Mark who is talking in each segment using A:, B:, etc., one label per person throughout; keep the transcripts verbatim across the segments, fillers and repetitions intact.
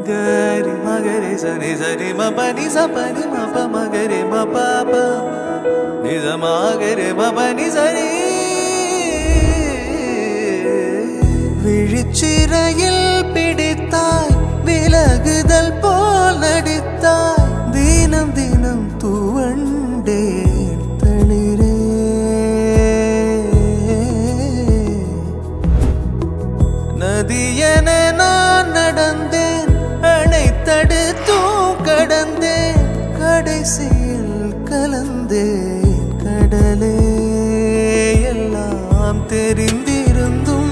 A: गरि मगरे सनि सनि म पनि स पनि म प मगरे म प प नि स मगरे म पनि सनि விழிச்சிறையில் பிடித்தாய் விலகுதல் போல் நடித்தாய் தினம் தினம் துவண்டேன் தளிரே நதியென நான் நடந்தேன் அணைத்தடுத்தும் கடந்தேன் கடைசியில் கலந்தேன் கடலே எல்லாம் தெரிந்திருந்தும்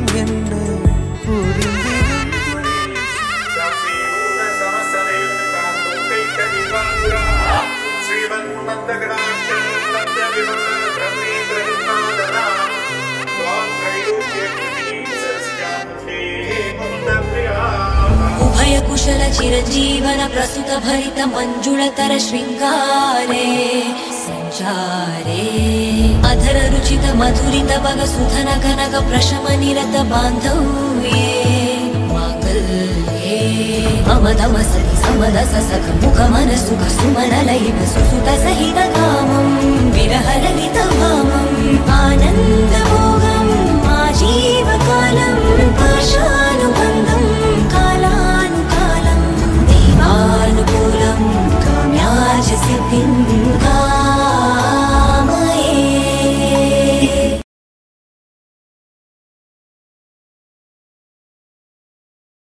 B: उभय कुशल चिरंजीवन प्रस्तुत भरित मंजुलतर श्रृंगारे संचारे अधर रुचित मधुरित भग सुधन कनक प्रशम निरत बांधव्ये मांगल्ये मम दम सति समदस सख मुख मन सुख सुमन लयित सुसुत सहित कामम्